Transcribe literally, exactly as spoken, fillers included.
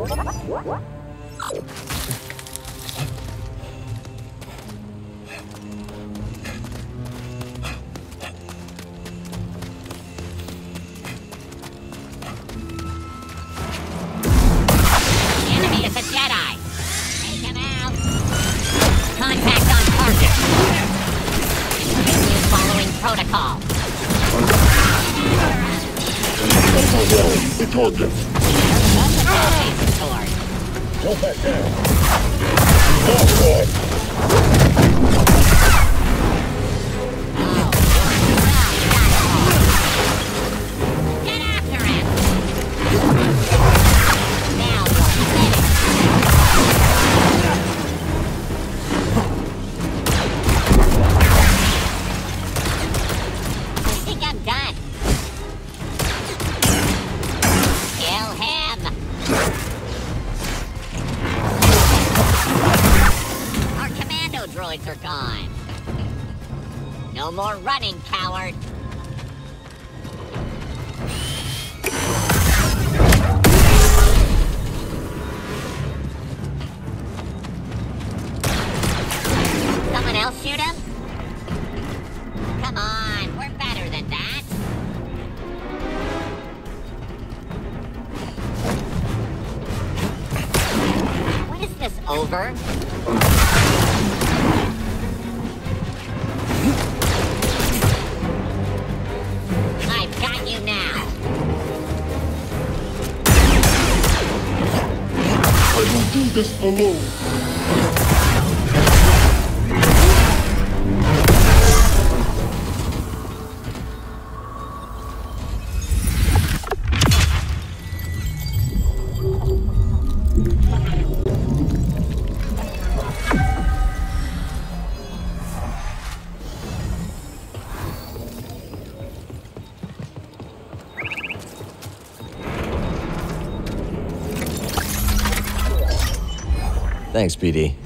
Enemy is a Jedi. Take him out. Contact on target. Continue following protocol. Overwhelm the target. Multiple phases sword. Go back down. Forward. Oh, well, get after him. Now you're finished. I think I'm done. Kill him. Our commando droids are gone. No more running, coward. Someone else shoot him? Come on, we're better than that. When is this over? I've got you now. I will do this alone. Thanks, P D.